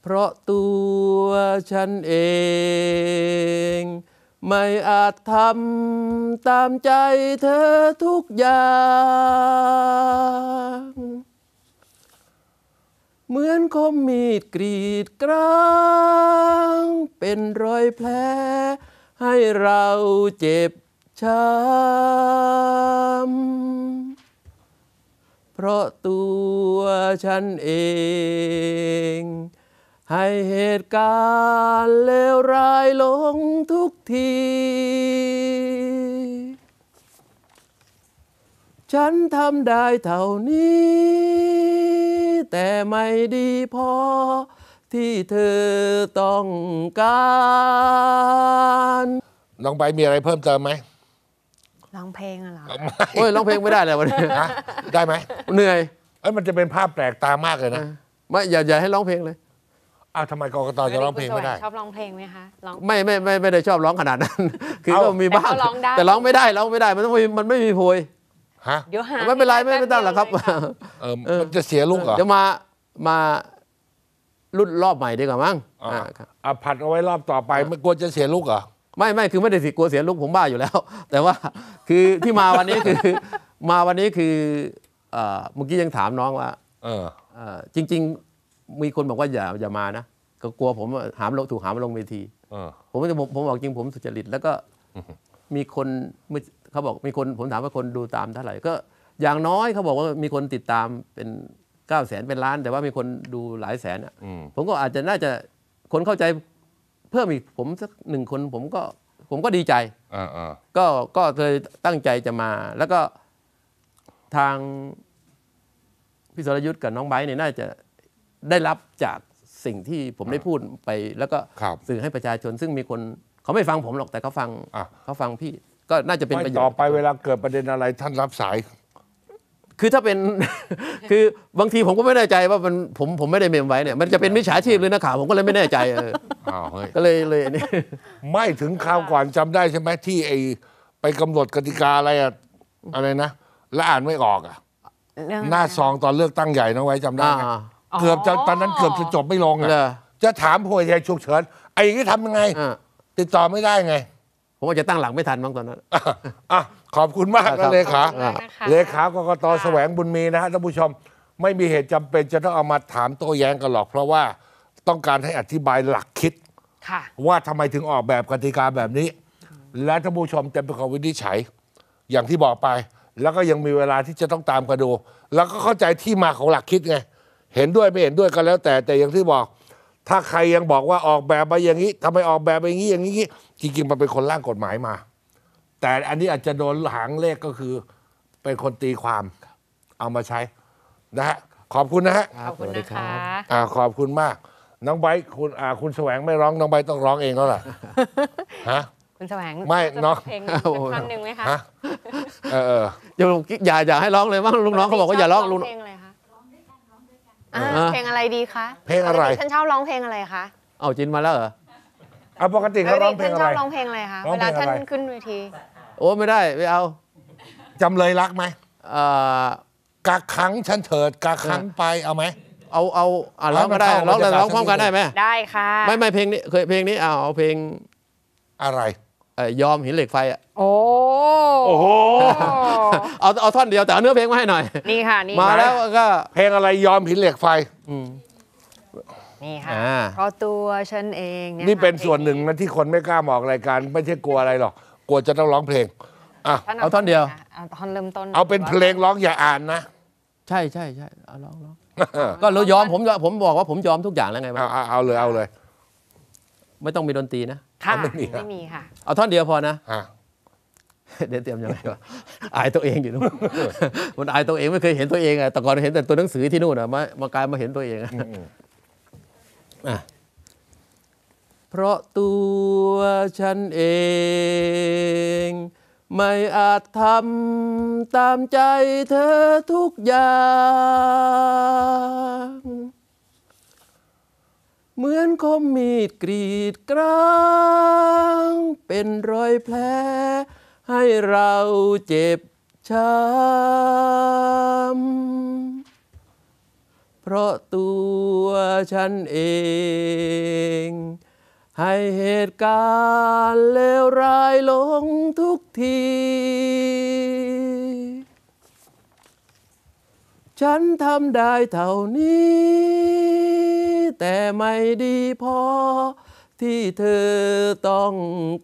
เพราะตัวฉันเองไม่อาจทำตามใจเธอทุกอย่างเหมือนคมมีดกรีดกร้างเป็นรอยแผลให้เราเจ็บช้ำเพราะตัวฉันเองให้เหตุการณ์เลวร้ายลงทุกทีฉันทำได้เท่านี้แต่ไม่ดีพอที่เธอต้องการน้องใบมีอะไรเพิ่มเติมไหมร้องเพลงเหรอโอ้ยร้องเพลงไม่ได้เลยวันนี้ได้ไหมเหนื่อยมันจะเป็นภาพแปลกตามากเลยนะไม่อย่าให้ร้องเพลงเลยทำไมกกตจะร้องเพลงไม่ได้ชอบร้องเพลงไหมคะไม่ได้ชอบร้องขนาดนั้นคือก็มีบ้างแต่ร้องไม่ได้มันไม่มีโพยเดี๋ยวหาไม่เป็นไรไม่ต้องหรอกครับมันจะเสียลูกเหรอจะมารุ่นรอบใหม่ดีกว่ามั้งผัดเอาไว้รอบต่อไปไม่กลัวจะเสียลูกเหรอไม่คือไม่ได้กลัวเสียลูกผมบ้าอยู่แล้วแต่ว่าคือที่มาวันนี้คือเมื่อกี้ยังถามน้องว่าจริงๆมีคนบอกว่าอย่ามานะก็กลัวผมถูกหามลงเวทีผมบอกจริงผมสุจริตแล้วก็มีคนเขาบอกมีคนผมถามว่าคนดูตามเท่าไหร่ก็อย่างน้อยเขาบอกว่ามีคนติดตามเป็น900,000เป็นล้านแต่ว่ามีคนดูหลายแสนผมก็น่าจะคนเข้าใจเพิ่มอีกผมสัก1 คนผมก็ดีใจก็เลยตั้งใจจะมาแล้วก็ทางพี่สรยุทธ์กับน้องไบร์ทเนี่ยน่าจะได้รับจากสิ่งที่ผมได้พูดไปแล้วก็สื่อให้ประชาชนซึ่งมีคนเขาไม่ฟังผมหรอกแต่เขาฟังพี่ก็น่าจะเป็นประโยชน์ต่อไปเวลาเกิดประเด็นอะไรท่านรับสายคือถ้าเป็น คือบางทีผมก็ไม่แน่ใจว่าผมไม่ได้เมมไว้เนี่ยมันจะเป็นมิจฉาชีพหรือนักข่าวผมก็เลยไม่แน่ใจก็เลยนี่ไม่ถึงคราวก่อนจำได้ใช่ไหมที่ไปกำหนดกติกาอะไรนะแล้วอ่านไม่ออกหน้าซองตอนเลือกตั้งใหญ่นะไว้จำได้ไหมเกือบจะตอนนั้นเกือบจะจบไม่ลงจะถามผู้ใหญ่ฉุกเฉินไอ้นี่ทำยังไงติดต่อไม่ได้ไงผมว่าจะตั้งหลักไม่ทันบ้างตอนนั้นขอบคุณมากนะเลขากกต.แสวงบุญมีนะฮะท่านผู้ชมไม่มีเหตุจำเป็นจะต้องเอามาถามโต้แย้งกันหรอกเพราะว่าต้องการให้อธิบายหลักคิดว่าทำไมถึงออกแบบกติกาแบบนี้และท่านผู้ชมจะเป็นคนวินิจฉัยอย่างที่บอกไปแล้วก็ยังมีเวลาที่จะต้องตามกันดูแล้วก็เข้าใจที่มาของหลักคิดไงเห็นด้วยไม่เห็นด้วยก็แล้วแต่อย่างที่บอกถ้าใครยังบอกว่าออกแบบมาอย่างนี้ทำไมออกแบบอย่างนี้จริงๆมันเป็นคนร่างกฎหมายมาแต่อันนี้อาจจะโดนหางเลขก็คือเป็นคนตีความเอามาใช้นะฮะขอบคุณนะฮะขอบคุณนะคะขอบคุณมากน้องไบร์ทคุณแสวงไม่ร้องน้องไบร์ทต้องร้องเองแล้วล่ะฮะคุณแสวงไม่น้องเพลงท่อนหนึ่งไหมคะอย่าให้ร้องเลยมั้งลูกน้องเขาบอกว่าอย่าร้องเพลงอะไรคะเพลงอะไรดีคะเพลงอะไรฉันชอบร้องเพลงอะไรคะเอาจินมาแล้วเหรอปกติเขาร้องเพลงอะไรชอบร้องเพลงอะไรคะเวลาท่านขึ้นเวทีโอ้ไม่ได้ไม่เอาจำเลยรักไหมกักขังฉันเถิดกักขังไปเอาไหมเอาร้องก็ได้ร้องพร้อมกันได้ไหมได้ค่ะไม่เพลงนี้เคยเพลงนี้เอาเพลงอะไรยอมหินเหล็กไฟโอ้โหเอาท่อนเดียวแต่เอาเนื้อเพลงมาให้หน่อยนี่ค่ะนี่มาแล้วก็เพลงอะไรยอมหินเหล็กไฟนี่ค่ะเพราะตัวฉันเองนี่เป็นส่วนหนึ่งนะที่คนไม่กล้ามาออกรายการไม่ใช่กลัวอะไรหรอกกลัวจะต้องร้องเพลงเอาท่อนเดียวเอาท่อนเริ่มต้นเอาเป็นเพลงร้องอย่าอ่านนะใช่เอาร้องก็เรายอมผมบอกว่าผมยอมทุกอย่างแล้วไงเอาเลยไม่ต้องมีดนตรีนะค่ะไม่มีค่ะเอาท่อนเดียวพอนะเดี๋ยวเตรียมยังไงวะอายตัวเองอยู่นู่นมันอายตัวเองไม่เคยเห็นตัวเองแต่ก่อนเห็นแต่ตัวหนังสือที่นู่นมากลายมาเห็นตัวเองเพราะตัวฉันเองไม่อาจทำตามใจเธอทุกอย่างเหมือนคมมีดกรีดกร้างเป็นรอยแผลให้เราเจ็บช้ำเพราะตัวฉันเองให้เหตุการณ์เลวร้ายลงทุกทีฉันทำได้เท่านี้แต่ไม่ดีพอที่เธอต้อง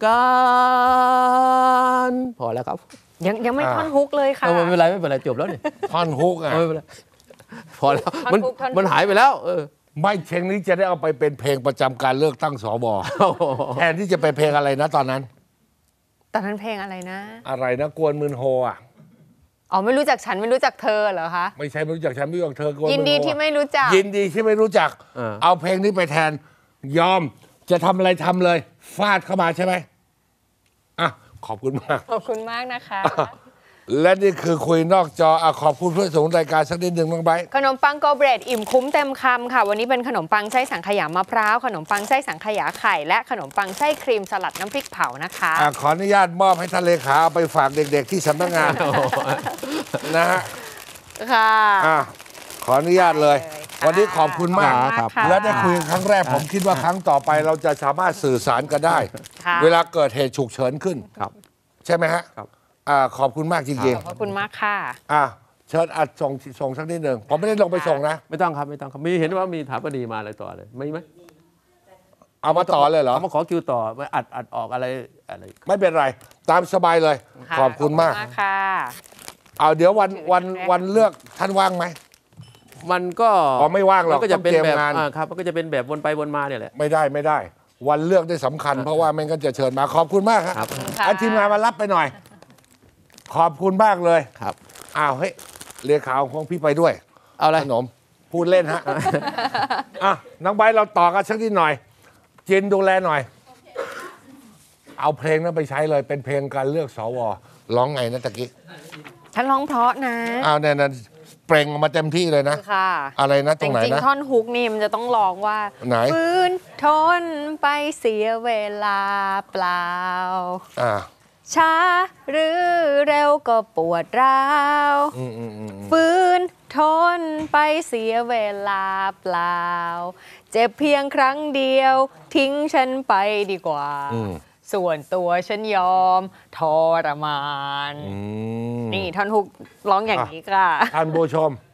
การพอแล้วครับยังไม่ท่อนฮุกเลยค่ะไม่เป็นไรไม่เป็นไรจบแล้วนี่ท่อนฮุกอ่ะไม่เป็นไรพอแล้วท่อนฮุกท่อนฮุกมันหายไปแล้วไม่เพลงนี้จะได้เอาไปเป็นเพลงประจำการเลือกตั้งสวแทนที่จะเป็นเพลงอะไรนะตอนนั้นตอนนั้นเพลงอะไรนะอะไรนะกวนมืนโฮอ่ะอ๋อไม่รู้จักฉันไม่รู้จักเธอเหรอคะไม่ใช่ไม่รู้จักฉันไม่รู้จักเธอกวนมืนโฮยินดีที่ไม่รู้จักยินดีที่ไม่รู้จัก เอาเพลงนี้ไปแทนยอมจะทำอะไรทำเลยฟาดเข้ามาใช่ไหมอ่ะขอบคุณมากขอบคุณมากนะคะและนี่คือคุยนอกจออ่ะขอบคุณเพื่อนสงรายการสักนิดหนึ่งน้องไบร์ทขนมปังโกเบรดอิ่มคุ้มเต็มคำค่ะ วันนี้เป็นขนมปังไส้สังขยามะพร้าวขนมปังไส้สังขยาไข่และขนมปังไส้ครีมสลัดน้ำพริกเผานะคะขออนุญาตมอบให้ท่านเลขาเอาไปฝากเด็กๆที่สำนักงานนะฮะค่ะขออนุญาตเลยได้เลยค่ะวันนี้ขอบคุณมากขอบคุณมากค่ะและได้คุยกันครั้งแรกผมคิดว่าครั้งต่อไปเราจะสามารถสื่อสารกันได้ค่ะเวลาเกิดเหตุฉุกเฉินขึ้นครับใช่ไหมฮะครับขอบคุณมากจริงขอบคุณมากค่ะๆเชิญอัดส่งสักนิดหนึ่งผมไม่ได้ลงไปส่งนะไม่ต้องครับไม่ต้องครับมีเห็นว่ามีถาปนีมาอะไรต่อเลยไม่ไหมเอามาต่อเลยเหรอเขามาขอคิวต่อมาอัดออกอะไรไม่เป็นไร ตามสบายเลยค่ะขอบคุณมากค่ะเอาเดี๋ยววันเลือกท่านว่างไหมมันก็ไม่ว่างหรอกมันก็จะเป็นต้องเตรียมแบบงานครับมันก็จะเป็นแบบวนไปวนมาเนี่ยแหละไม่ได้ วันเลือกได้สำคัญ เพราะว่าไม่งั้นจะเชิญมาขอบคุณมากครับครับเอาทีมงานมารับไปหน่อย ขอบคุณมากเลยครับอ้าวเฮ้ยเรียกข่าวของพี่ไปด้วยเอาอะไรขนมพูดเล่นฮะ น้องไบร์ทเราต่อกันสักนิดหน่อยจินดูแลหน่อย เอาเพลงนั้นไปใช้เลยเป็นเพลงการเลือกสวร้องไงนะตะกี้ฉันร้องเพราะนะเอาเนี่ยนะเปล่งออกมาเต็มที่เลยนะค่ะอะไรนะตแต่รงไหนจริงนะๆท่อนฮุกนี่มันจะต้องร้องว่าไหนฟื้นทนไปเสียเวลาเปล่าอ่าช้าหรือเร็วก็ปวดร้าว ฟื้นทนไปเสียเวลาเปล่า เจ็บเพียงครั้งเดียว ทิ้งฉันไปดีกว่า ส่วนตัวฉันยอมทรมาน นี่ท่อนฮุกร้องอย่างนี้ค่ะท่านผู้ชม